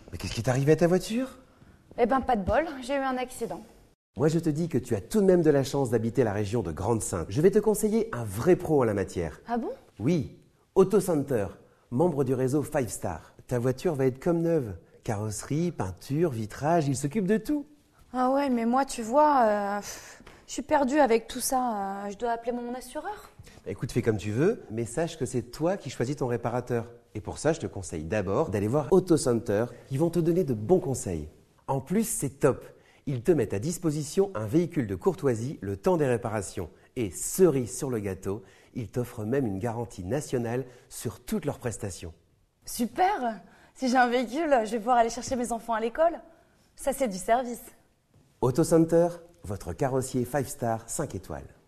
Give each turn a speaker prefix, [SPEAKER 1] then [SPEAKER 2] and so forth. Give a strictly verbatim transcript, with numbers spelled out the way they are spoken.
[SPEAKER 1] Mais qu'est-ce qui est arrivé à ta voiture?
[SPEAKER 2] Eh ben, pas de bol, j'ai eu un accident.
[SPEAKER 1] Moi, je te dis que tu as tout de même de la chance d'habiter la région de Grande-Synthe. Je vais te conseiller un vrai pro en la matière.
[SPEAKER 2] Ah bon?
[SPEAKER 1] Oui, Auto Center, membre du réseau five star. Ta voiture va être comme neuve. Carrosserie, peinture, vitrage, il s'occupe de tout.
[SPEAKER 2] Ah ouais, mais moi, tu vois, euh, pff, je suis perdue avec tout ça. euh, je dois appeler mon assureur.
[SPEAKER 1] Écoute, fais comme tu veux, mais sache que c'est toi qui choisis ton réparateur. Et pour ça, je te conseille d'abord d'aller voir Auto Center. Ils vont te donner de bons conseils. En plus, c'est top. Ils te mettent à disposition un véhicule de courtoisie le temps des réparations. Et cerise sur le gâteau, ils t'offrent même une garantie nationale sur toutes leurs prestations.
[SPEAKER 2] Super! Si j'ai un véhicule, je vais pouvoir aller chercher mes enfants à l'école. Ça, c'est du service.
[SPEAKER 1] Auto Center, votre carrossier five star cinq étoiles.